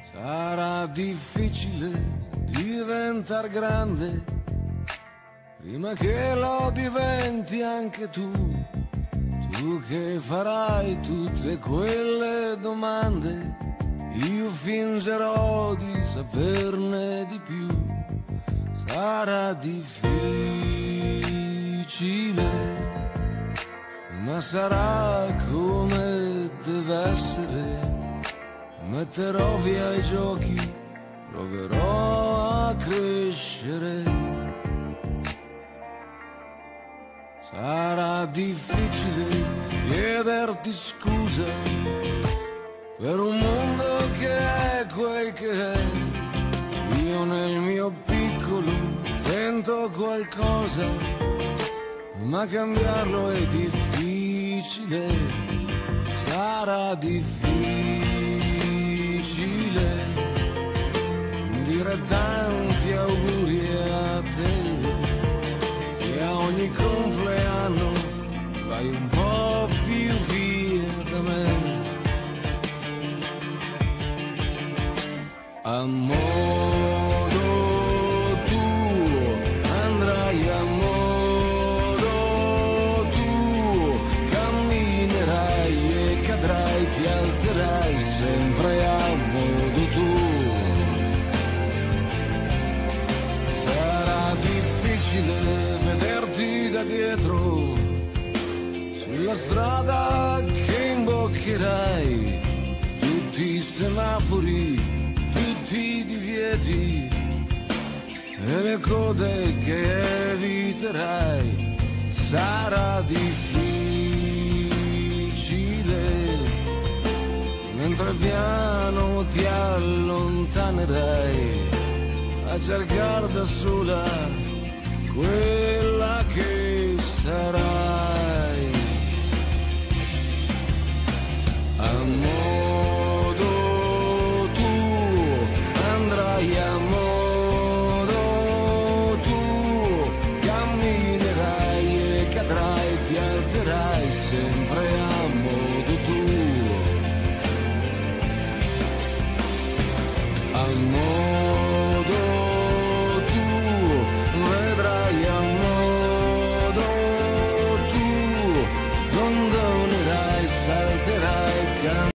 Sarà difficile diventar grande prima che lo diventi anche tu che farai tutte quelle domande, io fingerò di saperne di più. Sarà difficile, ma sarà come deve essere. Metterò via i giochi, proverò a crescere. Sarà difficile chiederti scusa per un mondo che è quel che è. Io nel mio piccolo tento qualcosa, ma cambiarlo è difficile. Sarà difficile dire tanti auguri a te e a ogni compleanno vai un po' più via da me. A modo tuo andrai, a modo tuo camminerai e cadrai, ti alzerai sempre a modo tuo. Sarà difficile vederti da dietro sulla strada che imboccherai, tutti i semafori, tutti i divieti e le code che eviterai. Sarà difficile, mentre piano ti allontanerai a cercare da sola quella che sarà.